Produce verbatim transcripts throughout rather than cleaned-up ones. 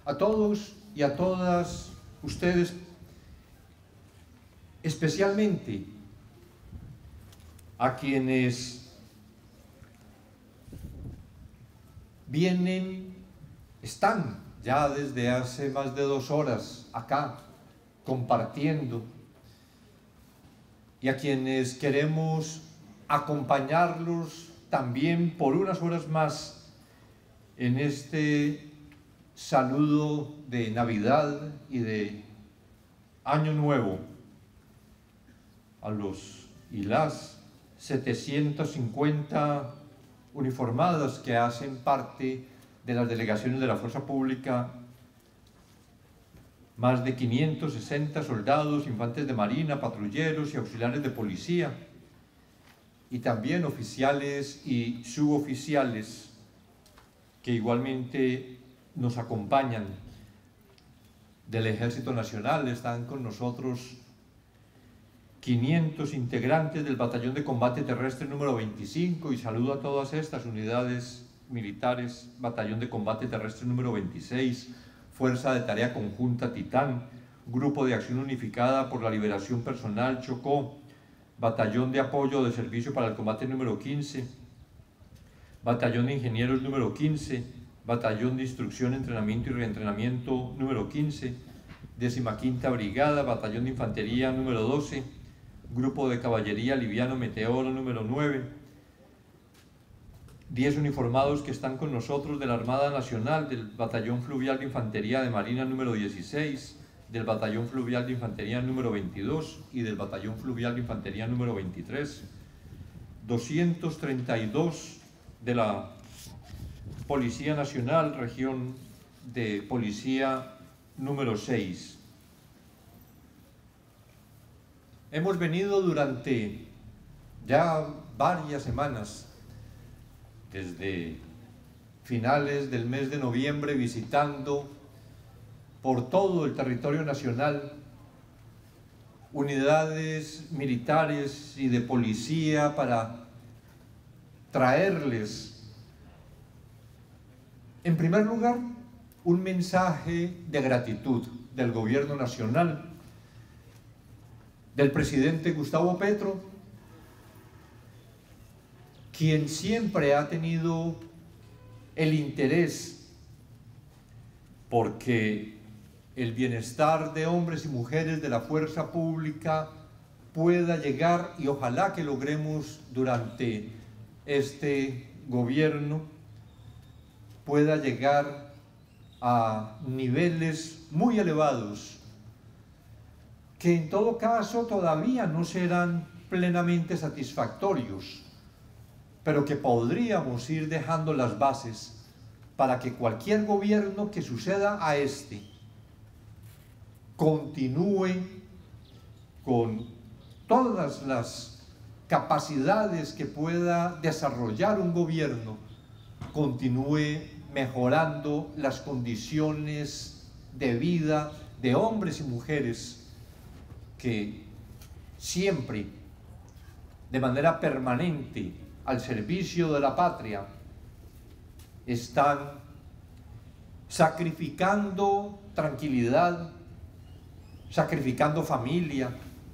a todos y a todas ustedes, especialmente a quienes vienen, están ya desde hace más de dos horas acá compartiendo, y a quienes queremos acompañarlos también por unas horas más en este saludo de Navidad y de Año Nuevo a los y las setecientas cincuenta uniformadas que hacen parte de las delegaciones de la Fuerza Pública, más de quinientos sesenta soldados, infantes de marina, patrulleros y auxiliares de policía, y también oficiales y suboficiales que igualmente nos acompañan del Ejército Nacional. Están con nosotros quinientos integrantes del Batallón de Combate Terrestre número veinticinco, y saludo a todas estas unidades militares: Batallón de Combate Terrestre número veintiséis, Fuerza de Tarea Conjunta Titán, Grupo de Acción Unificada por la Liberación Personal Chocó, Batallón de Apoyo de Servicio para el Combate número quince, Batallón de Ingenieros número quince, Batallón de Instrucción, Entrenamiento y Reentrenamiento número quince, Decimaquinta Brigada, Batallón de Infantería número doce, Grupo de Caballería Liviano Meteoro número nueve, diez uniformados que están con nosotros de la Armada Nacional, del Batallón Fluvial de Infantería de Marina número dieciséis, del Batallón Fluvial de Infantería número veintidós y del Batallón Fluvial de Infantería número veintitrés, doscientos treinta y dos de la Policía Nacional, Región de Policía número seis. Hemos venido durante ya varias semanas, desde finales del mes de noviembre, visitando por todo el territorio nacional unidades militares y de policía para traerles, en primer lugar, un mensaje de gratitud del Gobierno Nacional, del presidente Gustavo Petro, quien siempre ha tenido el interés porque el bienestar de hombres y mujeres de la fuerza pública pueda llegar, y ojalá que logremos durante este gobierno, pueda llegar a niveles muy elevados, que en todo caso todavía no serán plenamente satisfactorios, pero que podríamos ir dejando las bases para que cualquier gobierno que suceda a este continúe con todas las capacidades que pueda desarrollar un gobierno, continúe mejorando las condiciones de vida de hombres y mujeres que siempre, de manera permanente, al servicio de la patria, están sacrificando tranquilidad, sacrificando familia,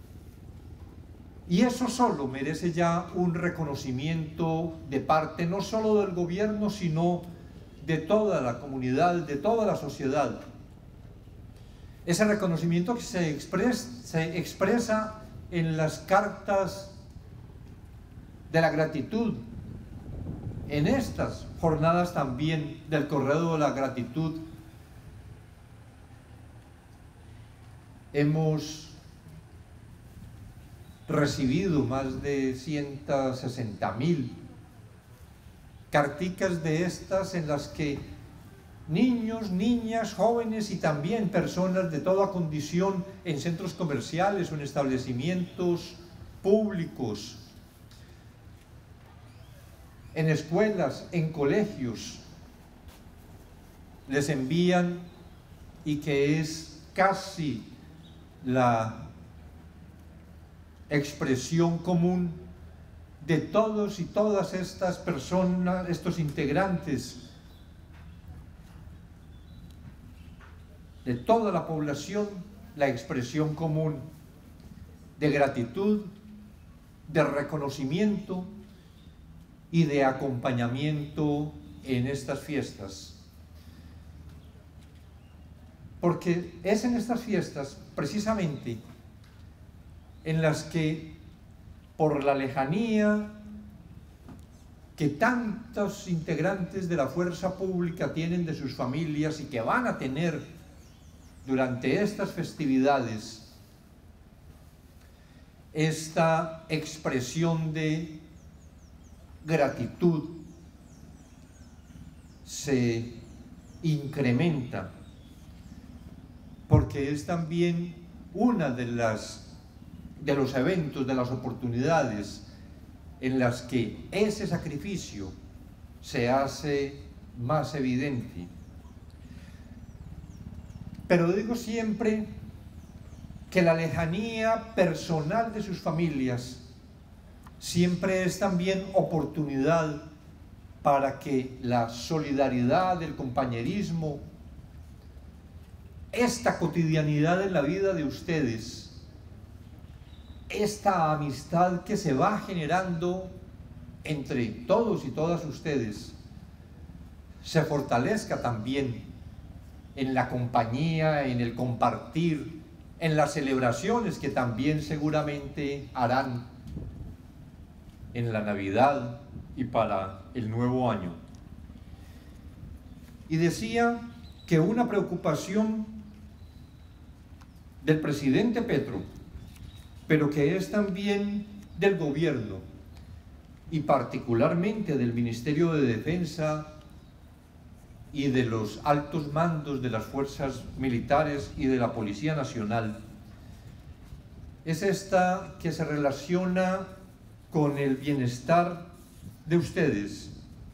y eso solo merece ya un reconocimiento de parte no solo del gobierno, sino de toda la comunidad, de toda la sociedad. Ese reconocimiento que se expresa, se expresa en las cartas de la gratitud, en estas jornadas también del Correo de la Gratitud. Hemos recibido más de ciento sesenta mil carticas de estas, en las que niños, niñas, jóvenes y también personas de toda condición en centros comerciales o en establecimientos públicos, en escuelas, en colegios, les envían, y que es casi la expresión común de todos y todas estas personas, estos integrantes de toda la población la expresión común de gratitud, de reconocimiento y de acompañamiento en estas fiestas. Porque es en estas fiestas precisamente en las que, por la lejanía que tantos integrantes de la fuerza pública tienen de sus familias y que van a tener durante estas festividades, esta expresión de gratitud se incrementa, porque es también una de las de los eventos, de las oportunidades en las que ese sacrificio se hace más evidente. Pero digo siempre que la lejanía personal de sus familias siempre es también oportunidad para que la solidaridad, el compañerismo, esta cotidianidad en la vida de ustedes, esta amistad que se va generando entre todos y todas ustedes, se fortalezca también en la compañía, en el compartir, en las celebraciones que también seguramente harán en la Navidad y para el nuevo año. Y decía que una preocupación del presidente Petro, pero que es también del gobierno y particularmente del Ministerio de Defensa y de los altos mandos de las fuerzas militares y de la Policía Nacional, es esta que se relaciona con el bienestar de ustedes.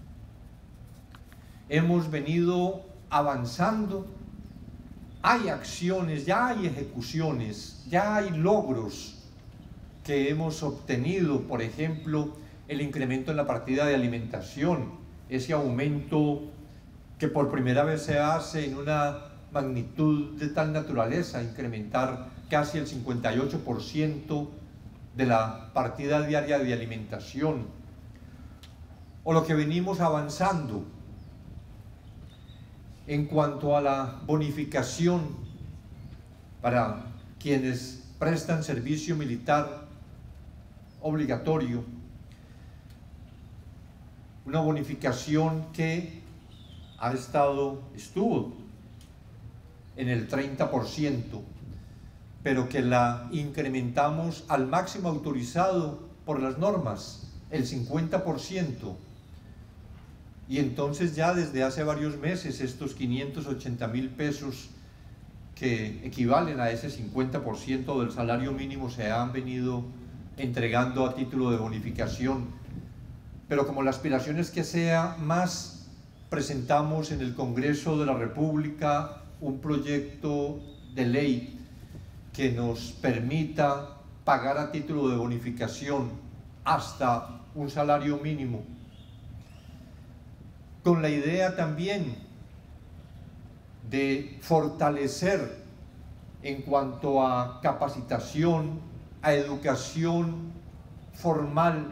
Hemos venido avanzando, hay acciones, ya hay ejecuciones, ya hay logros que hemos obtenido, por ejemplo, el incremento en la partida de alimentación, ese aumento que por primera vez se hace en una magnitud de tal naturaleza, incrementar casi el cincuenta y ocho por ciento de la partida diaria de alimentación, o lo que venimos avanzando en cuanto a la bonificación para quienes prestan servicio militar obligatorio, una bonificación que ha estado, estuvo en el treinta por ciento, pero que la incrementamos al máximo autorizado por las normas, el cincuenta por ciento. Y entonces ya desde hace varios meses estos quinientos ochenta mil pesos que equivalen a ese cincuenta por ciento del salario mínimo se han venido entregando a título de bonificación. Pero como la aspiración es que sea más, presentamos en el Congreso de la República un proyecto de ley que nos permita pagar a título de bonificación hasta un salario mínimo, con la idea también de fortalecer en cuanto a capacitación, a educación formal,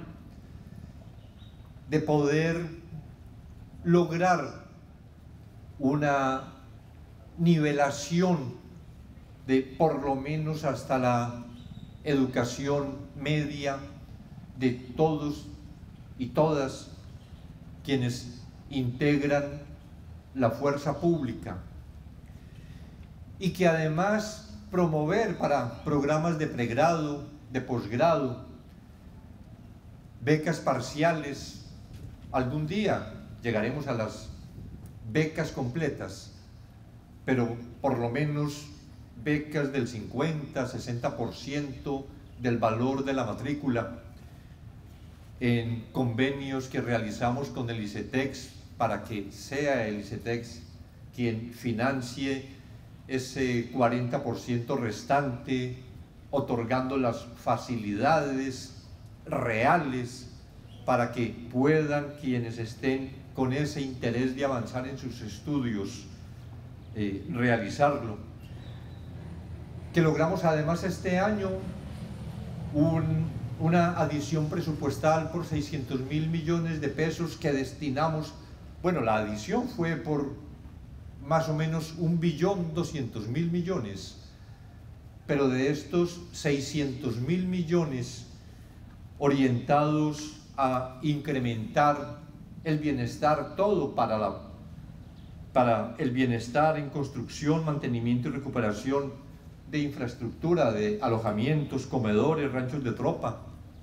de poder lograr una nivelación de por lo menos hasta la educación media de todos y todas quienes integran la fuerza pública, y que además promover para programas de pregrado, de posgrado, becas parciales. Algún día llegaremos a las becas completas, pero por lo menos becas del cincuenta, sesenta por ciento del valor de la matrícula, en convenios que realizamos con el ICETEX para que sea el ICETEX quien financie ese cuarenta por ciento restante, otorgando las facilidades reales para que puedan quienes estén con ese interés de avanzar en sus estudios eh, realizarlo. que logramos además este año un, una adición presupuestal por seiscientos mil millones de pesos que destinamos. Bueno, la adición fue por más o menos un billón doscientos mil millones, pero de estos seiscientos mil millones orientados a incrementar el bienestar, todo para, la, para el bienestar en construcción, mantenimiento y recuperación de infraestructura, de alojamientos, comedores, ranchos de tropa.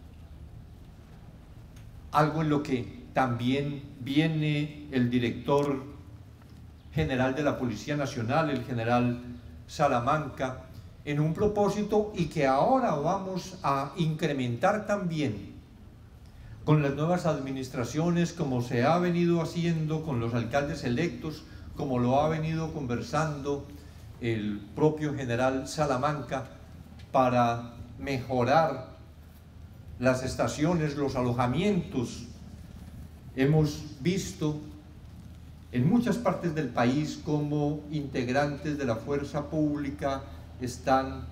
Algo en lo que también viene el director general de la Policía Nacional, el general Salamanca, en un propósito y que ahora vamos a incrementar también con las nuevas administraciones, como se ha venido haciendo con los alcaldes electos, como lo ha venido conversando el propio general Salamanca, para mejorar las estaciones, los alojamientos. Hemos visto en muchas partes del país cómo integrantes de la fuerza pública están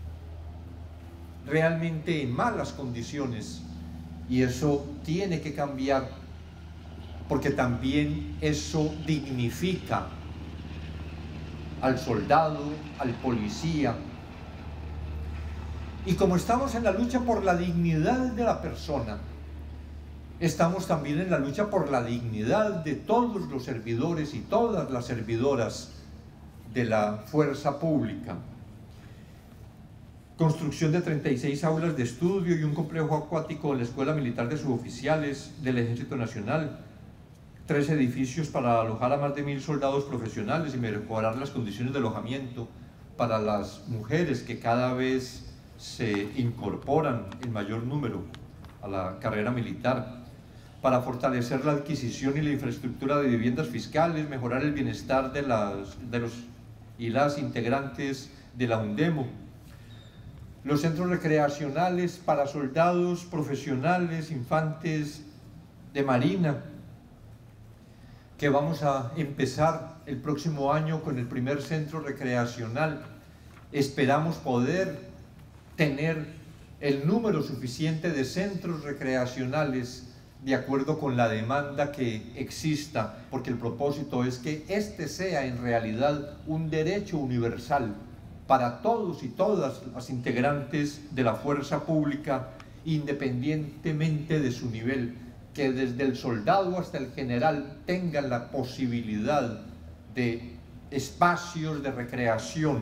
realmente en malas condiciones, y eso tiene que cambiar, porque también eso dignifica al soldado, al policía. Y como estamos en la lucha por la dignidad de la persona, estamos también en la lucha por la dignidad de todos los servidores y todas las servidoras de la fuerza pública. Construcción de treinta y seis aulas de estudio y un complejo acuático en la Escuela Militar de Suboficiales del Ejército Nacional, tres edificios para alojar a más de mil soldados profesionales y mejorar las condiciones de alojamiento para las mujeres que cada vez se incorporan en mayor número a la carrera militar, para fortalecer la adquisición y la infraestructura de viviendas fiscales, mejorar el bienestar de, las, de los y las integrantes de la UNDEMO, los centros recreacionales para soldados profesionales, infantes de marina, que vamos a empezar el próximo año con el primer centro recreacional. Esperamos poder tener el número suficiente de centros recreacionales de acuerdo con la demanda que exista, porque el propósito es que este sea en realidad un derecho universal para todos y todas las integrantes de la fuerza pública, independientemente de su nivel, que desde el soldado hasta el general tengan la posibilidad de espacios de recreación.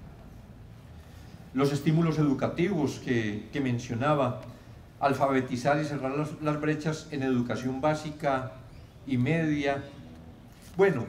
Los estímulos educativos que, que mencionaba, alfabetizar y cerrar las, las brechas en educación básica y media. Bueno,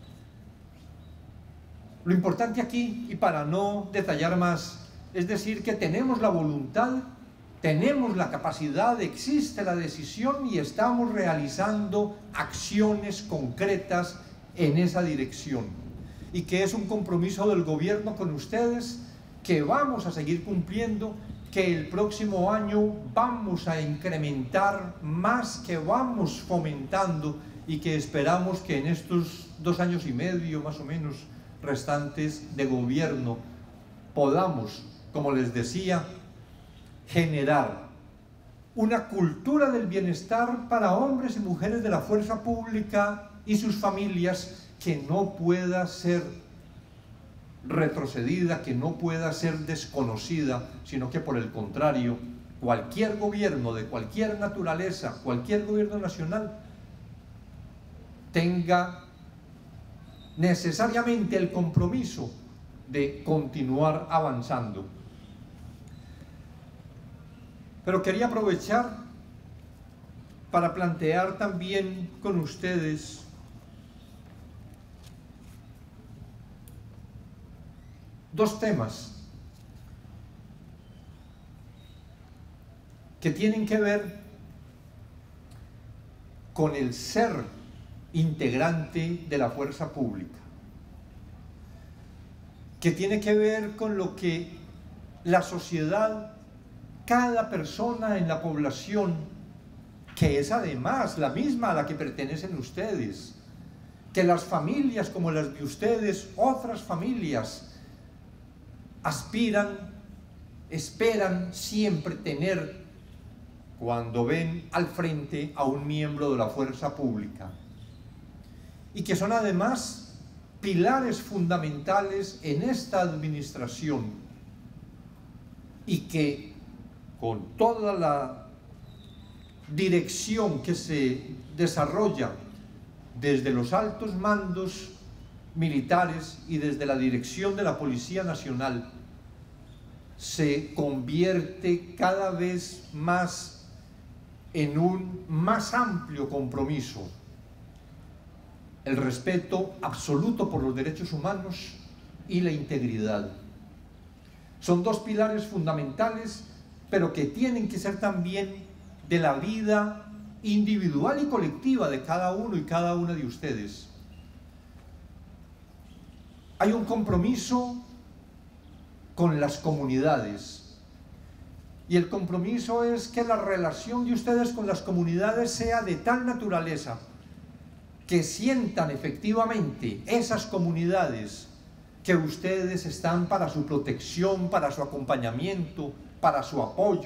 lo importante aquí, y para no detallar más, es decir que tenemos la voluntad, tenemos la capacidad, existe la decisión y estamos realizando acciones concretas en esa dirección. Y que es un compromiso del gobierno con ustedes que vamos a seguir cumpliendo, que el próximo año vamos a incrementar más, que vamos fomentando y que esperamos que en estos dos años y medio más o menos restantes de gobierno podamos, como les decía, generar una cultura del bienestar para hombres y mujeres de la fuerza pública y sus familias que no pueda ser retrocedida, que no pueda ser desconocida, sino que por el contrario, cualquier gobierno de cualquier naturaleza, cualquier gobierno nacional, tenga necesariamente el compromiso de continuar avanzando. Pero quería aprovechar para plantear también con ustedes dos temas que tienen que ver con el ser integrante de la fuerza pública, que tiene que ver con lo que la sociedad, cada persona en la población, que es además la misma a la que pertenecen ustedes, que las familias como las de ustedes, otras familias, aspiran, esperan siempre tener cuando ven al frente a un miembro de la fuerza pública, y que son además pilares fundamentales en esta administración, y que con toda la dirección que se desarrolla desde los altos mandos militares y desde la dirección de la Policía Nacional, se convierte cada vez más en un más amplio compromiso: el respeto absoluto por los derechos humanos y la integridad. Son dos pilares fundamentales, pero que tienen que ser también de la vida individual y colectiva de cada uno y cada una de ustedes. Hay un compromiso con las comunidades, y el compromiso es que la relación de ustedes con las comunidades sea de tal naturaleza que sientan efectivamente esas comunidades que ustedes están para su protección, para su acompañamiento, para su apoyo,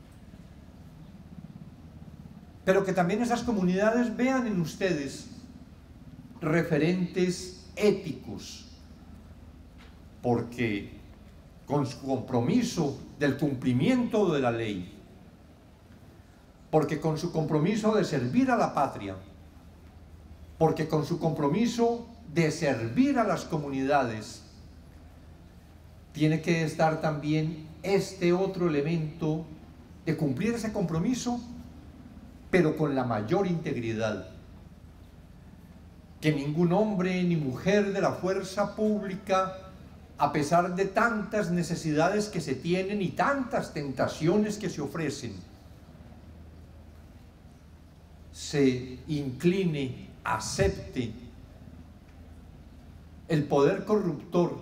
pero que también esas comunidades vean en ustedes referentes éticos, porque con su compromiso del cumplimiento de la ley, porque con su compromiso de servir a la patria, porque con su compromiso de servir a las comunidades, tiene que estar también este otro elemento de cumplir ese compromiso, pero con la mayor integridad. Que ningún hombre ni mujer de la fuerza pública, a pesar de tantas necesidades que se tienen y tantas tentaciones que se ofrecen, se incline, acepte el poder corruptor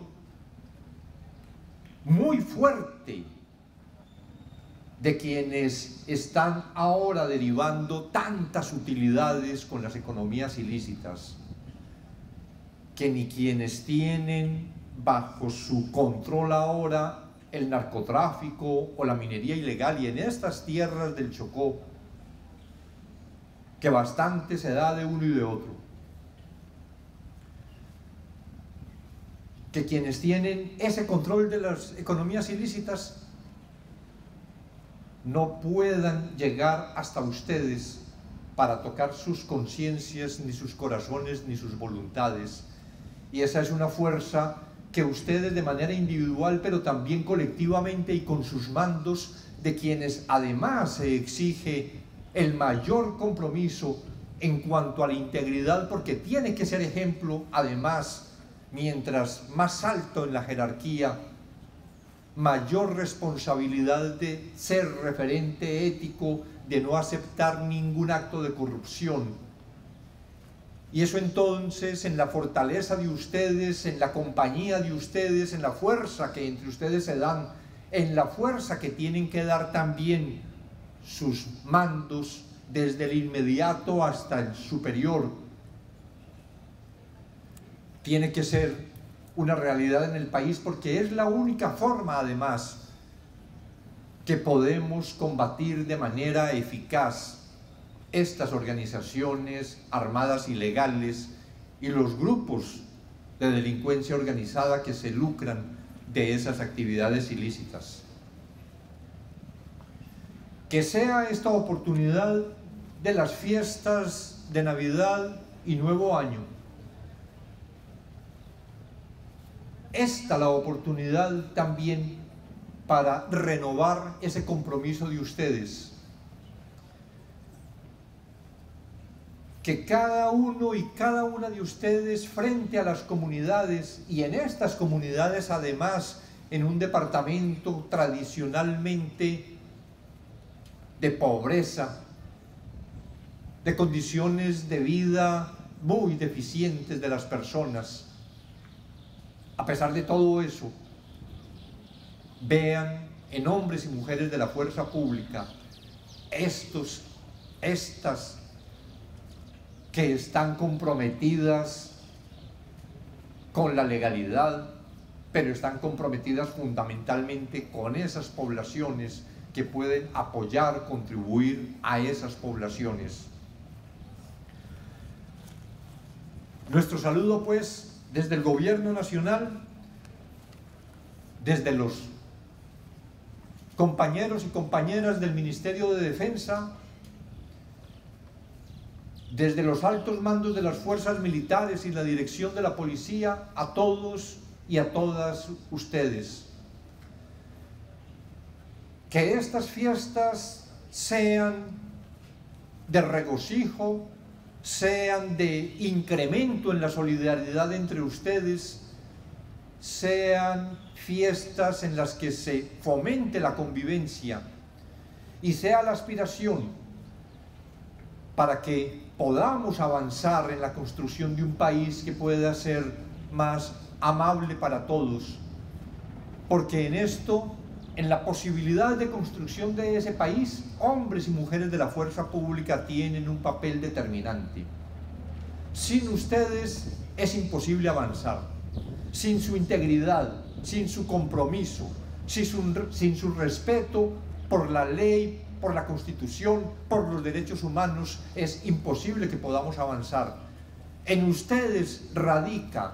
muy fuerte de quienes están ahora derivando tantas utilidades con las economías ilícitas, que ni quienes tienen bajo su control ahora el narcotráfico o la minería ilegal, y en estas tierras del Chocó, que bastante se da de uno y de otro, que quienes tienen ese control de las economías ilícitas no puedan llegar hasta ustedes para tocar sus conciencias, ni sus corazones, ni sus voluntades. Y esa es una fuerza que ustedes, de manera individual, pero también colectivamente y con sus mandos, de quienes además se exige el mayor compromiso en cuanto a la integridad, porque tiene que ser ejemplo, además, mientras más alto en la jerarquía, mayor responsabilidad de ser referente ético, de no aceptar ningún acto de corrupción. Y eso entonces, en la fortaleza de ustedes, en la compañía de ustedes, en la fuerza que entre ustedes se dan, en la fuerza que tienen que dar también sus mandos, desde el inmediato hasta el superior, tiene que ser una realidad en el país, porque es la única forma, además, que podemos combatir de manera eficaz estas organizaciones armadas ilegales y los grupos de delincuencia organizada que se lucran de esas actividades ilícitas. Que sea esta oportunidad de las fiestas de Navidad y Nuevo Año esta la oportunidad también para renovar ese compromiso de ustedes. Que cada uno y cada una de ustedes, frente a las comunidades, y en estas comunidades además, en un departamento tradicionalmente de pobreza, de condiciones de vida muy deficientes de las personas, a pesar de todo eso, vean en hombres y mujeres de la fuerza pública estos, estas que están comprometidas con la legalidad, pero están comprometidas fundamentalmente con esas poblaciones que pueden apoyar, contribuir a esas poblaciones. Nuestro saludo, pues, desde el Gobierno Nacional, desde los compañeros y compañeras del Ministerio de Defensa, desde los altos mandos de las fuerzas militares y la dirección de la policía, a todos y a todas ustedes. Que estas fiestas sean de regocijo, sean de incremento en la solidaridad entre ustedes, sean fiestas en las que se fomente la convivencia y sea la aspiración para que podamos avanzar en la construcción de un país que pueda ser más amable para todos, porque en esto, en la posibilidad de construcción de ese país, hombres y mujeres de la fuerza pública tienen un papel determinante. Sin ustedes es imposible avanzar, sin su integridad, sin su compromiso, sin su, sin su respeto por la ley, por la Constitución, por los derechos humanos, es imposible que podamos avanzar. En ustedes radica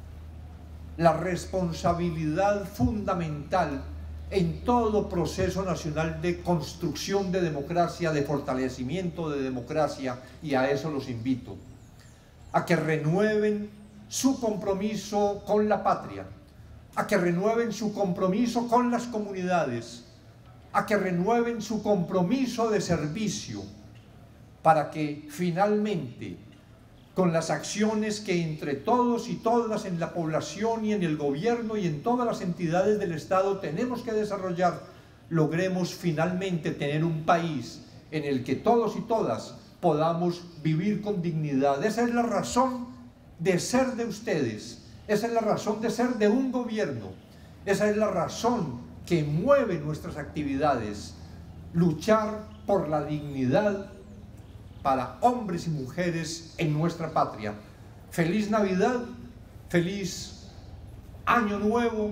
la responsabilidad fundamental en todo proceso nacional de construcción de democracia, de fortalecimiento de democracia, y a eso los invito, a que renueven su compromiso con la patria, a que renueven su compromiso con las comunidades, a que renueven su compromiso de servicio, para que finalmente, con las acciones que entre todos y todas en la población y en el gobierno y en todas las entidades del Estado tenemos que desarrollar, logremos finalmente tener un país en el que todos y todas podamos vivir con dignidad. Esa es la razón de ser de ustedes, esa es la razón de ser de un gobierno, esa es la razón que mueve nuestras actividades, luchar por la dignidad para hombres y mujeres en nuestra patria. Feliz Navidad, feliz Año Nuevo,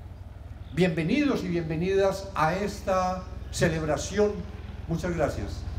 bienvenidos y bienvenidas a esta celebración. Muchas gracias.